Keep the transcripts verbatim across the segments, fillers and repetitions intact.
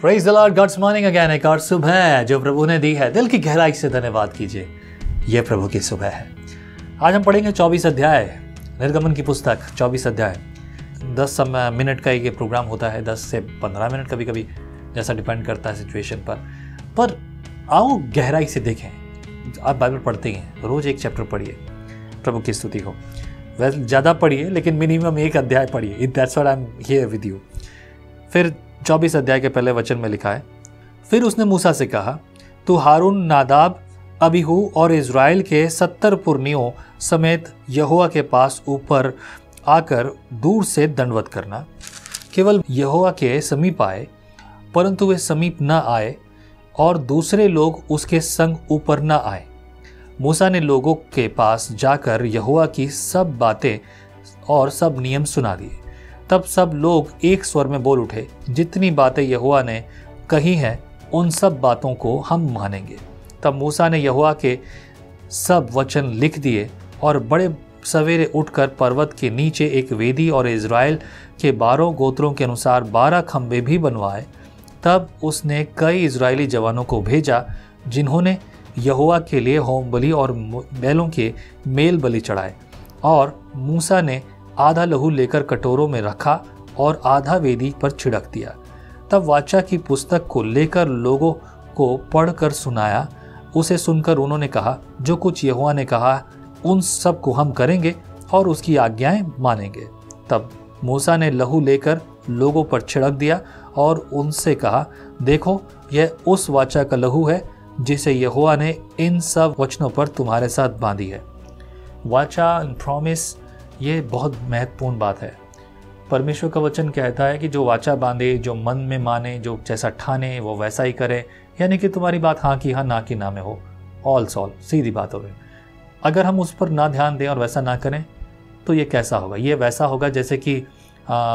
Praise the lord, God's morning again. एक और सुबह जो प्रभु ने दी है, दिल की गहराई से धन्यवाद कीजिए। यह प्रभु की सुबह है। आज हम पढ़ेंगे चौबीस अध्याय, निर्गमन की पुस्तक चौबीस अध्याय। दस मिनट का ये प्रोग्राम होता है, दस से पंद्रह मिनट कभी कभी, जैसा डिपेंड करता है सिचुएशन पर। पर आओ गहराई से देखें। आप बाइबल पढ़ते ही हैं, रोज एक चैप्टर पढ़िए, प्रभु की स्तुति हो। वैसे ज़्यादा पढ़िए, लेकिन मिनिमम एक अध्याय पढ़िए। That's what I am here with you. फिर चौबीस अध्याय के पहले वचन में लिखा है, फिर उसने मूसा से कहा, तू हारून, नादाब, अबीहू और इज़राइल के सत्तर पुरनियों समेत यहोवा के पास ऊपर आकर दूर से दंडवत करना। केवल यहोवा के समीप आए, परंतु वे समीप न आए और दूसरे लोग उसके संग ऊपर न आए। मूसा ने लोगों के पास जाकर यहोवा की सब बातें और सब नियम सुना दिए। तब सब लोग एक स्वर में बोल उठे, जितनी बातें यहोवा ने कही हैं उन सब बातों को हम मानेंगे। तब मूसा ने यहोवा के सब वचन लिख दिए और बड़े सवेरे उठकर पर्वत के नीचे एक वेदी और इज़राइल के बारह गोत्रों के अनुसार बारह खंबे भी बनवाए। तब उसने कई इज़राइली जवानों को भेजा, जिन्होंने यहोवा के लिए होम बलि और बैलों के मेल बलि चढ़ाए। और मूसा ने आधा लहू लेकर कटोरों में रखा और आधा वेदी पर छिड़क दिया। तब वाचा की पुस्तक को लेकर लोगों को पढ़कर सुनाया। उसे सुनकर उन्होंने कहा, जो कुछ यहोवा ने कहा उन सब को हम करेंगे और उसकी आज्ञाएं मानेंगे। तब मूसा ने लहू लेकर लोगों पर छिड़क दिया और उनसे कहा, देखो, यह उस वाचा का लहू है जिसे यहोवा ने इन सब वचनों पर तुम्हारे साथ बांधी है। वाचा, प्रॉमिस, ये बहुत महत्वपूर्ण बात है। परमेश्वर का वचन कहता है कि जो वाचा बांधे, जो मन में माने, जो जैसा ठाने वो वैसा ही करे। यानी कि तुम्हारी बात हाँ की हाँ, ना की ना में हो। ऑल सॉल्व, सीधी बात हो गई। अगर हम उस पर ना ध्यान दें और वैसा ना करें तो ये कैसा होगा? ये वैसा होगा जैसे कि आ,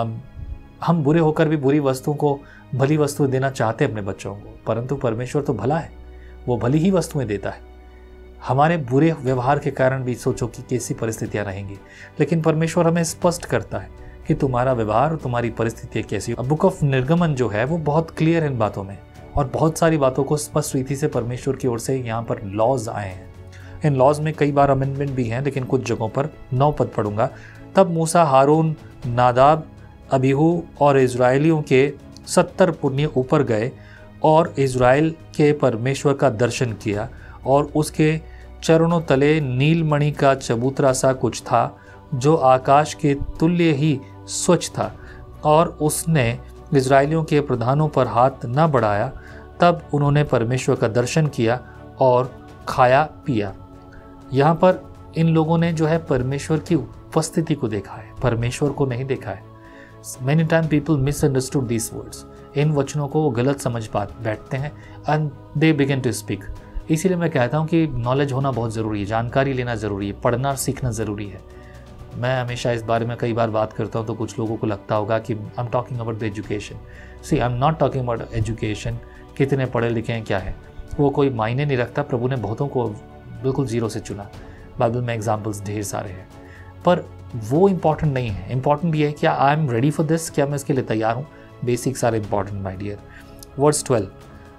हम बुरे होकर भी बुरी वस्तु को भली वस्तु देना चाहते हैं अपने बच्चों को, परंतु परमेश्वर तो भला है, वो भली ही वस्तुएं देता है। हमारे बुरे व्यवहार के कारण भी सोचो कि कैसी परिस्थितियां रहेंगी, लेकिन परमेश्वर हमें स्पष्ट करता है कि तुम्हारा व्यवहार और तुम्हारी परिस्थितियां कैसी हो। बुक ऑफ निर्गमन जो है वो बहुत क्लियर है इन बातों में, और बहुत सारी बातों को स्पष्ट रीति से परमेश्वर की ओर से यहाँ पर लॉज आए हैं। इन लॉज में कई बार अमेंडमेंट भी हैं, लेकिन कुछ जगहों पर नौ पद पढ़ूंगा। तब मूसा हारून, नादाब, अबीहू और इज़राइलियों के सत्तर पुरनिये ऊपर गए और इज़राइल के परमेश्वर का दर्शन किया। और उसके चरणों तले नीलमणि का चबूतरा सा कुछ था, जो आकाश के तुल्य ही स्वच्छ था। और उसने इज़राइलियों के प्रधानों पर हाथ न बढ़ाया। तब उन्होंने परमेश्वर का दर्शन किया और खाया पिया। यहाँ पर इन लोगों ने जो है परमेश्वर की उपस्थिति को देखा है, परमेश्वर को नहीं देखा है। Many times people misunderstood these words. इन वचनों को वो गलत समझ बात बैठते हैं and they begin to speak. इसीलिए मैं कहता हूँ कि नॉलेज होना बहुत ज़रूरी है, जानकारी लेना ज़रूरी है, पढ़ना सीखना ज़रूरी है। मैं हमेशा इस बारे में कई बार बात करता हूँ, तो कुछ लोगों को लगता होगा कि I am talking about the education. See, I am not talking about education. कितने पढ़े लिखे हैं क्या है वो कोई मायने नहीं रखता। प्रभु ने बहुतों को बिल्कुल ज़ीरो से चुना। बाइबल में एग्जाम्पल्स ढेर सारे हैं, पर वो इम्पॉर्टेंट नहीं है। इम्पॉर्टेंट ये है क्या I am ready for this, क्या मैं इसके लिए तैयार हूँ। Basics are important my dear. Verse twelve,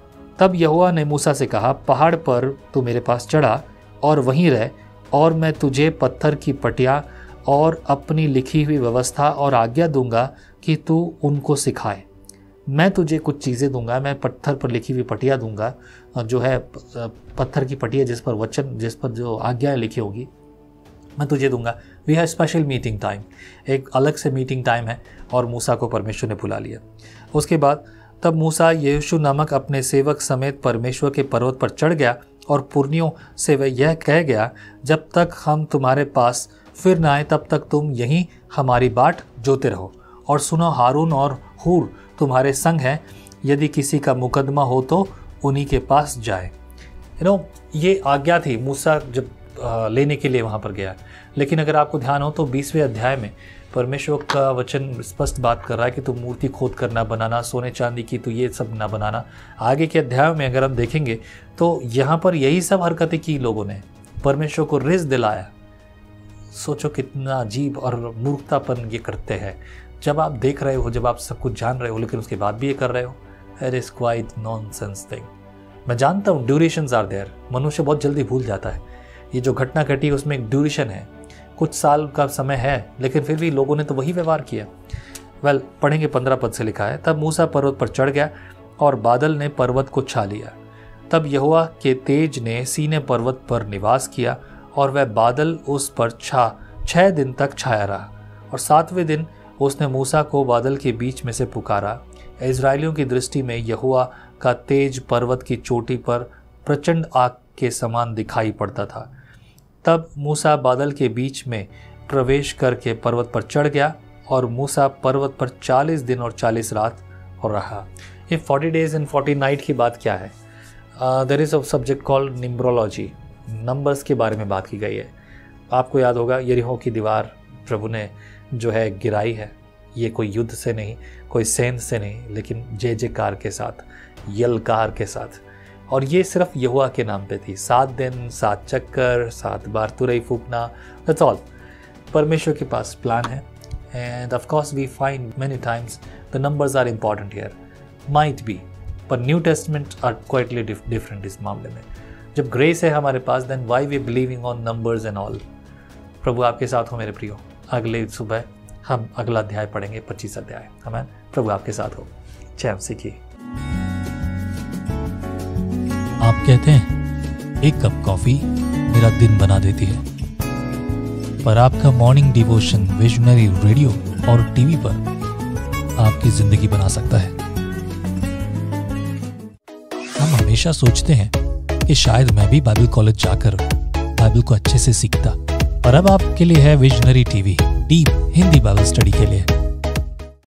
तब यहोवा ने मूसा से कहा, पहाड़ पर तू मेरे पास चढ़ा और वहीं रह, और मैं तुझे पत्थर की पटिया और अपनी लिखी हुई व्यवस्था और आज्ञा दूंगा कि तू उनको सिखाए। मैं तुझे कुछ चीज़ें दूंगा, मैं पत्थर पर लिखी हुई पटिया दूंगा, जो है पत्थर की पटिया जिस पर वचन, जिस पर जो आज्ञाएं लिखी होगी, मैं तुझे दूंगा। We have special meeting time, एक अलग से मीटिंग टाइम है, और मूसा को परमेश्वर ने बुला लिया। उसके बाद तब मूसा यहोशू नामक अपने सेवक समेत परमेश्वर के पर्वत पर चढ़ गया और पुरनियों से वह यह कह गया, जब तक हम तुम्हारे पास फिर न आए तब तक तुम यहीं हमारी बाट जोते रहो। और सुनो, हारून और हूर तुम्हारे संग हैं, यदि किसी का मुकदमा हो तो उन्हीं के पास जाए। यू नो, ये आज्ञा थी मूसा जब आ, लेने के लिए वहाँ पर गया। लेकिन अगर आपको ध्यान हो तो बीसवें अध्याय में परमेश्वर का वचन स्पष्ट बात कर रहा है कि तू मूर्ति खोद कर ना बनाना, सोने चांदी की तो ये सब ना बनाना। आगे के अध्याय में अगर हम देखेंगे तो यहाँ पर यही सब हरकतें की लोगों ने, परमेश्वर को रिस दिलाया। सोचो कितना अजीब और मूर्खतापन ये करते हैं। जब आप देख रहे हो, जब आप सब कुछ जान रहे हो, लेकिन उसके बाद भी ये कर रहे हो, it is quite nonsense thing. मैं जानता हूँ ड्यूरेशंस आर देयर, मनुष्य बहुत जल्दी भूल जाता है। ये जो घटना घटी उसमें एक ड्यूरेशन है, कुछ साल का समय है, लेकिन फिर भी लोगों ने तो वही व्यवहार किया। वेल well, पढ़ेंगे पंद्रह पद से लिखा है, तब मूसा पर्वत पर चढ़ गया और बादल ने पर्वत को छा लिया। तब यहोवा के तेज ने सीने पर्वत पर निवास किया और वह बादल उस पर छा छह दिन तक छाया रहा। और सातवें दिन उसने मूसा को बादल के बीच में से पुकारा। इज़राइलियों की दृष्टि में यहोवा का तेज पर्वत की चोटी पर प्रचंड आग के समान दिखाई पड़ता था। तब मूसा बादल के बीच में प्रवेश करके पर्वत पर चढ़ गया और मूसा पर्वत पर चालीस दिन और चालीस रात और रहा। ये forty days and forty night की बात क्या है? There is a subject called numerology, numbers के बारे में बात की गई है। आपको याद होगा यरीहो की दीवार प्रभु ने जो है गिराई है। ये कोई युद्ध से नहीं, कोई सेंध से नहीं, लेकिन जय जयकार के साथ, यलकार के साथ। और ये सिर्फ यहोवा के नाम पे थी। सात दिन, सात चक्कर, सात बार तुरई फूकना, दैट्स ऑल। परमेश्वर के पास प्लान है। And of course we find many times the numbers are important here, might be, पर New Testament are quitely different इस मामले में। जब ग्रेस है हमारे पास, then why we believing on numbers and all. प्रभु आपके साथ हो मेरे प्रियो। अगले सुबह हम अगला अध्याय पढ़ेंगे, पच्चीस अध्याय। आमीन। प्रभु आपके साथ हो। जय मसीह की। आप कहते हैं एक कप कॉफी मेरा दिन बना देती है, पर आपका मॉर्निंग डिवोशन विजनरी रेडियो और टीवी पर आपकी जिंदगी बना सकता है। हम हमेशा सोचते हैं कि शायद मैं भी बाइबल कॉलेज जाकर बाइबल को अच्छे से सीखता, पर अब आपके लिए है visionary TV, deep Hindi Bible study के लिए।